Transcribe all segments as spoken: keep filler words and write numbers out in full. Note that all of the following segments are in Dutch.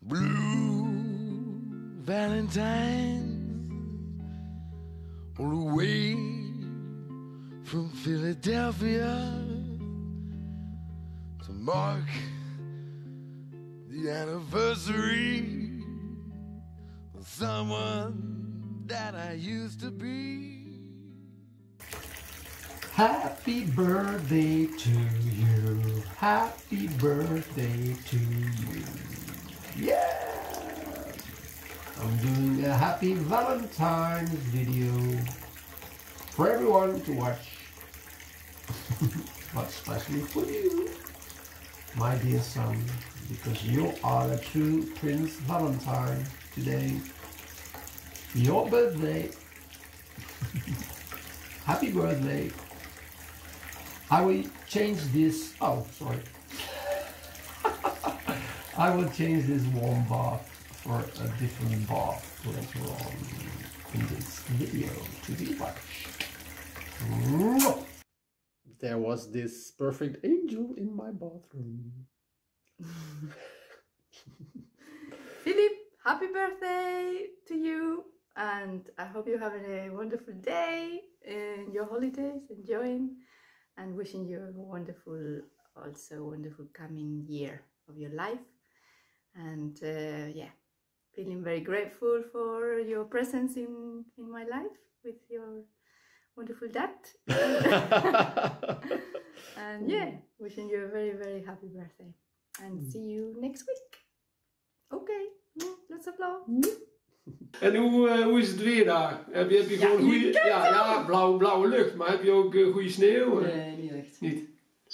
Blue Valentine on the way from Philadelphia to mark the anniversary of someone that I used to be. Happy birthday to you. Happy birthday to you. Yeah! I'm doing a happy Valentine's video for everyone to watch. But especially for you, my dear son, because you are the true Prince Valentine today. Your birthday. Happy birthday. I will change this. Oh, sorry. I will change this warm bath for a different bath later on in this video to be watched. There was this perfect angel in my bathroom. Philip, happy birthday to you, and I hope you're having a wonderful day in your holidays, enjoying, and wishing you a wonderful, also wonderful coming year of your life. And uh, yeah, feeling very grateful for your presence in, in my life with your wonderful dad. And yeah, wishing you a very, very happy birthday. And see you next week. Okay, lots of love. En hoe, uh, hoe is het weer daar? Heb je, heb je Ja, gewoon goede... je Ja, ja blauwe, blauwe lucht, maar heb je ook uh, goede sneeuw? Nee, niet echt. Niet?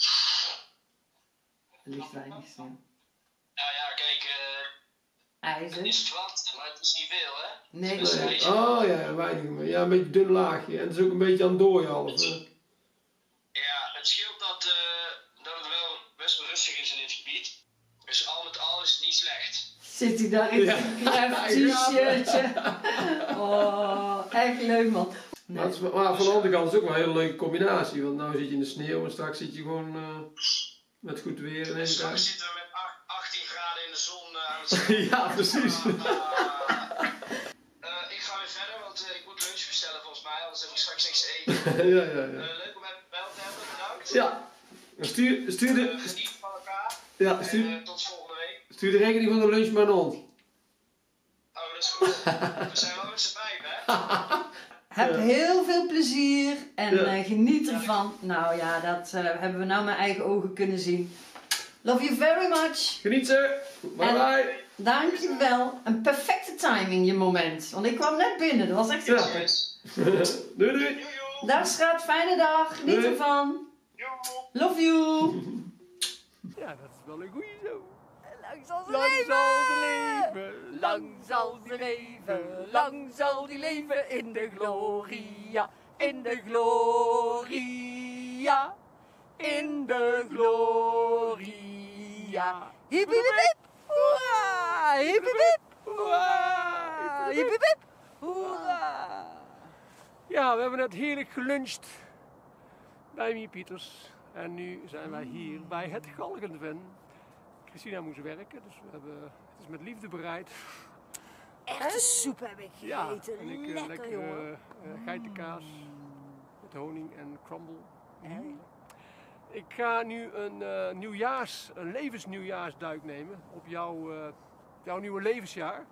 Er ligt weinig sneeuw. Nou ja, kijk, uh, IJzer. het is glad, maar het is niet veel, hè? Nee, Dus, nee. uh, Oh ja, weinig meer. Ja, een beetje dun laagje. En het is ook een beetje aan het dooien half. Uh. Ja, het scheelt dat, uh, dat het wel best wel rustig is in dit gebied. Dus al met al is het niet slecht. Zit hij daar in zijn ja. t-shirtje? Oh, echt leuk man. Nee. Maar, het is, maar van de andere kant is het ook wel een hele leuke combinatie. Want nu zit je in de sneeuw en straks zit je gewoon uh, met goed weer in En één straks keer. zitten we met achttien graden in de zon uh, aan het strand. Ja, precies. Uh, uh, uh, ik ga weer verder, want uh, ik moet lunch bestellen volgens mij, anders heb ik straks niks te eten. Ja, ja, ja. Uh, leuk om even gebeld te hebben, bedankt. Ja. Stuur, stuur de... Uh, geniet van elkaar. Ja, stuur, en uh, tot volgende week. stuur de rekening van de lunch maar naar ons. Oh, dat is goed. We zijn wel met z'n vijf, hè? Heb heel veel plezier en Ja. uh, geniet ervan. Nou ja, dat uh, hebben we nou met eigen ogen kunnen zien. Love you very much. Geniet ze. Bye En- bye. Dankjewel. Een perfecte timing je moment. Want ik kwam net binnen, dat was echt Ja. grappig. Doei doei. Jojo. Dag schat, fijne dag. Geniet Doei. ervan. Jojo. Love you. Ja, dat is wel een goeie zo. Lang zal ze Lang leven! zal ze leven. Lang zal ze leven! Lang zal die leven in de gloria! In de gloria! In de gloria! Hip hip hip! Hoera! Hip hip hip! Hoera! Hip hip hip! Hoera! Ja, we hebben net heerlijk geluncht bij Mie Pieters. En nu zijn wij hier bij het Galgenven. Christina moest werken, dus we hebben, het is met liefde bereid. Echte soep heb ik Ja, gegeten. en ik uh, Lekker, lekker jongen. uh, uh, geitenkaas met honing en crumble. Mm. Ik ga nu een, uh, nieuwjaars, een levensnieuwjaarsduik nemen op jouw, uh, jouw nieuwe levensjaar.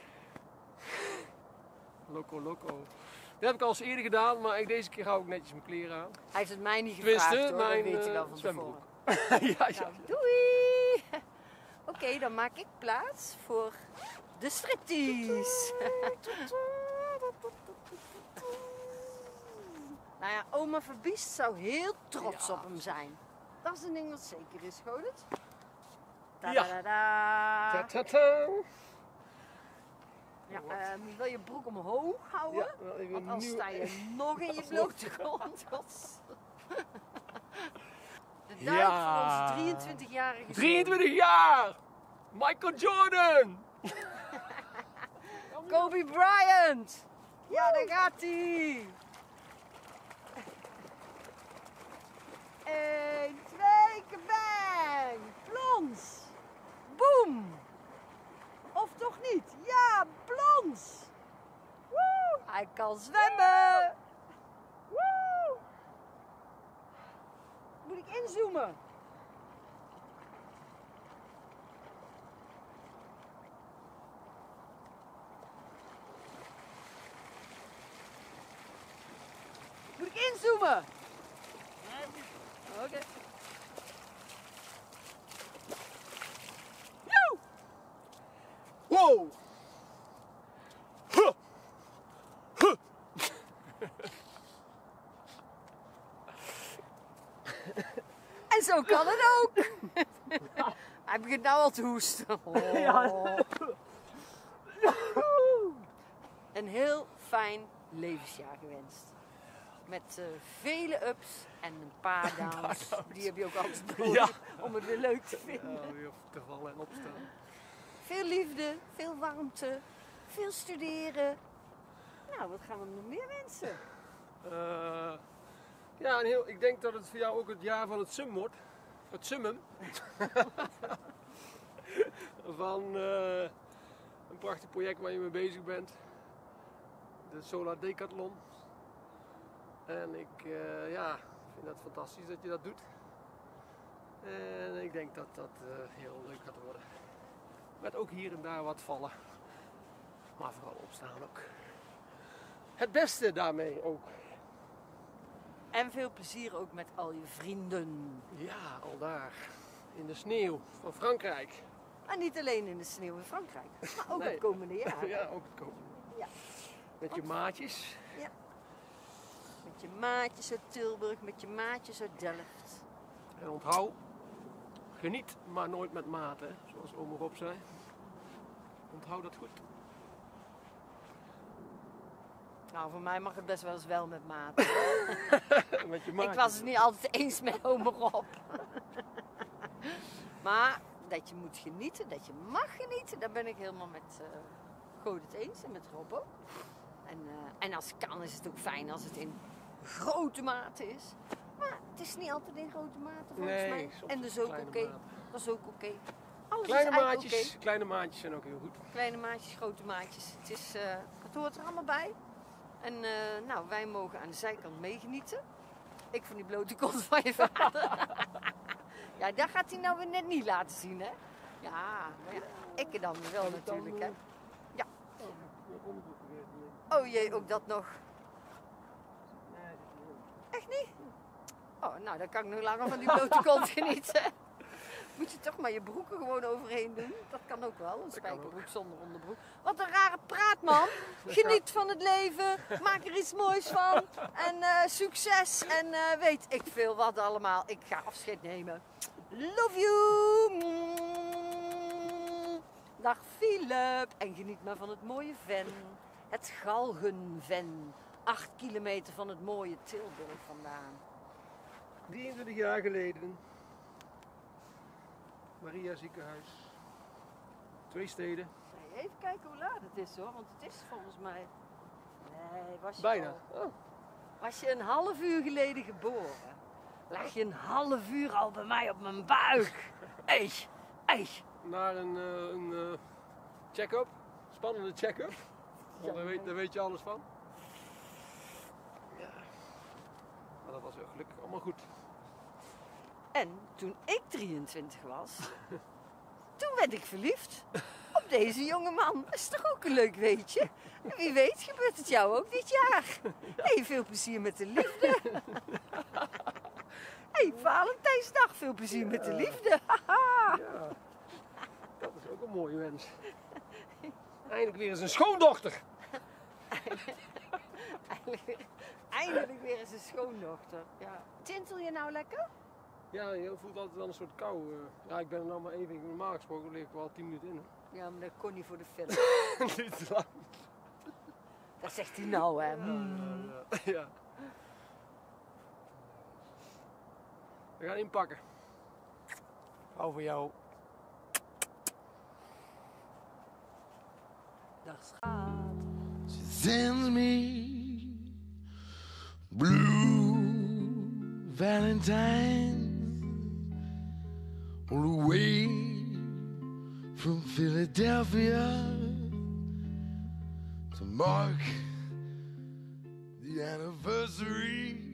Loco, loco. Dat heb ik al eens eerder gedaan, maar ik, deze keer hou ik netjes mijn kleren aan. Hij heeft het mij niet Tenminste, gevraagd hoor, mijn, dat weet je uh, wel van zwembroek. tevoren. ja, ja. Nou, doei! Oké, okay, dan maak ik plaats voor de striptease. Nou ja, oma Verbiest zou heel trots Ja. op hem zijn. Dat is een ding wat zeker is, Godert. Ja. Ta-da-da-da. Ta-ta-ta. Ja, ehm, wil je broek omhoog houden? Ja, wel even Want anders nieuw- sta je nog in je blote grond. De duik Ja. van onze drieëntwintigjarige zoon. drieëntwintig jaar! Michael Jordan! Kobe Bryant! Ja, daar gaat hij! Eén, twee, kabang! Plons! Boom! hij kan zwemmen. Woe! Moet ik inzoomen? Moet ik inzoomen? Oké. Okay. Wow! Huh. Huh. En zo kan het ook. Hij begint nou al te hoesten. Oh. Ja. Een heel fijn levensjaar gewenst. Met uh, vele ups en een paar downs. Die heb je ook altijd nodig Ja. om het weer leuk te vinden. Ja, weer te vallen en opstaan. Veel liefde, veel warmte, veel studeren. Nou, wat gaan we nog meer wensen? Uh, ja, en heel, ik denk dat het voor jou ook het jaar van het sum wordt. Het summum. van uh, een prachtig project waar je mee bezig bent. De Solar Decathlon. En ik uh, ja, vind het fantastisch dat je dat doet. En ik denk dat dat uh, heel leuk gaat worden. Met ook hier en daar wat vallen. Maar vooral opstaan ook. Het beste daarmee ook. En veel plezier ook met al je vrienden. Ja, al daar. In de sneeuw van Frankrijk. En niet alleen in de sneeuw in Frankrijk, maar ook Nee. het komende jaar. Ja, ook het komende. Ja. Met je maatjes. Ja. Met je maatjes uit Tilburg, met je maatjes uit Delft. En onthoud, geniet maar nooit met mate, hè, zoals oma Rob zei. Onthoud dat goed. Nou, voor mij mag het best wel eens wel met maat. Met je maatjes. Ik was het niet altijd eens met oma Rob. Maar dat je moet genieten, dat je mag genieten, daar ben ik helemaal met uh, God het eens en met Rob ook. En, uh, en als het kan is het ook fijn als het in grote mate is. Maar het is niet altijd in grote mate volgens Nee, mij. soms En dat is ook oké. kleine Okay. mate. Dat is ook oké. Okay. Alles Kleine is eigenlijk maatjes, oké. kleine maatjes zijn ook heel goed. Kleine maatjes, grote maatjes. Het, is, uh, het hoort er allemaal bij. En uh, nou, wij mogen aan de zijkant meegenieten. Ik van die blote kont van je vader. Ja, dat gaat hij nou weer net niet laten zien, hè? Ja, maar ja, ik dan wel natuurlijk, hè? Ja. Oh jee, ook dat nog. Echt niet? Oh, nou, dan kan ik nog langer van die blote kont genieten. Moet je toch maar je broeken gewoon overheen doen? Dat kan ook wel, een spijkerbroek zonder onderbroek. Wat een rare praat, man. Geniet van het leven, maak er iets moois van. En uh, succes en uh, weet ik veel wat allemaal. Ik ga afscheid nemen. Love you! Dag Philip. En geniet maar van het mooie Ven. Het Galgenven. Acht kilometer van het mooie Tilburg vandaan. drieëntwintig jaar geleden. Maria ziekenhuis. Twee steden. Nee, even kijken hoe laat het is hoor, want het is volgens mij... Nee, was je Bijna. al... Oh. Was je een half uur geleden geboren? Lag je een half uur al bij mij op mijn buik? Ei, ei. Naar een, uh, een uh, check-up. Spannende check-up. Want daar weet, daar weet je alles van. Ja. Maar dat was heel gelukkig allemaal goed. En toen ik drieëntwintig was, toen werd ik verliefd op deze jonge man. Dat is toch ook een leuk weetje? En wie weet gebeurt het jou ook dit jaar. Hey, veel plezier met de liefde. Hey, Valentijnsdag, veel plezier met de liefde. Ja, dat is ook een mooie wens. Eindelijk weer eens een schoondochter. Eindelijk weer, eindelijk weer eens een schoondochter. Ja. Tintel je nou lekker? Ja, je voelt altijd wel een soort kou. Uh, ja, ik ben er nou maar even, normaal gesproken lig ik wel tien minuten in. Hè. Ja, maar dat kon niet voor de film. Niet te lang. Dat zegt hij nou, hè. Ja, Mm. ja, ja. We gaan inpakken. Hou voor jou. Dag schat. She sends me blue Valentines all the way from Philadelphia to mark the anniversary